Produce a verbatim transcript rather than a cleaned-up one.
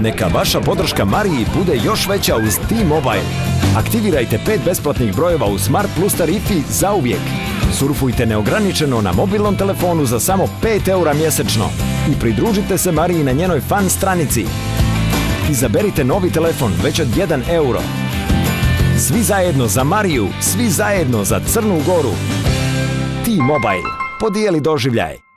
Neka vaša podrška Mariji bude još veća uz T-Mobile. Aktivirajte pet besplatnih brojeva u Smart Plus tarifi zauvijek. Surfujte neograničeno na mobilnom telefonu za samo pet eura mjesečno i pridružite se Mariji na njenoj fan stranici. Izaberite novi telefon već od jedan euro. Svi zajedno za Mariju, svi zajedno za Crnu Goru. T-Mobile. Podijeli doživljaj.